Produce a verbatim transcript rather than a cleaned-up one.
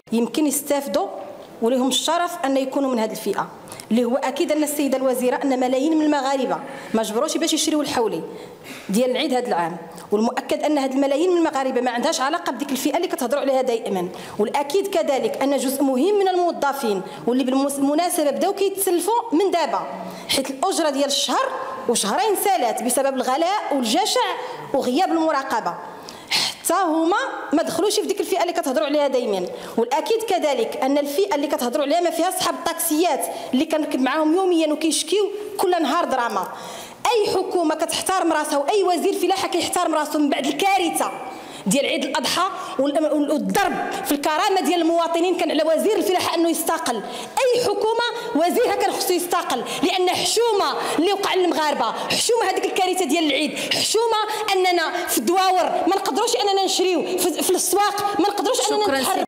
يمكن يستافدوا وليهم الشرف ان يكونوا من هذه الفئه، اللي هو اكيد ان السيده الوزيره ان ملايين من المغاربه ما جبروش باش يشريوا الحولي ديال العيد هذا العام، والمؤكد ان هذه الملايين من المغاربه ما عندهاش علاقه بديك الفئه اللي كتهضروا عليها دائما، والاكيد كذلك ان جزء مهم من الموظفين واللي بالمناسبه بداو كيتسلفوا من دابا، حيت الاجره ديال الشهر وشهرين سالات بسبب الغلاء والجشع وغياب المراقبه، حتى هما ما دخلوش في ديك الفئه اللي كتهضروا عليها دائما، والاكيد كذلك ان الفئه اللي كتهضروا عليها ما فيها صحاب الطاكسيات اللي كنركب معاهم يوميا وكيشكيو كل نهار دراما. اي حكومه كتحترم راسها واي وزير فلاحه كيحترم راسه من بعد الكارثه ديال عيد الاضحى والضرب في الكرامه ديال المواطنين كان على وزير الفلاحه انه يستقل. اي حكومه وزيرها كان خصو يستقل، لان حشومه اللي وقع للمغاربه، حشومه هذيك الكارثه ديال العيد، حشومه اننا في الدواور ما نقدروش اننا نشريو في الاسواق، ما نقدروش اننا نتحرك.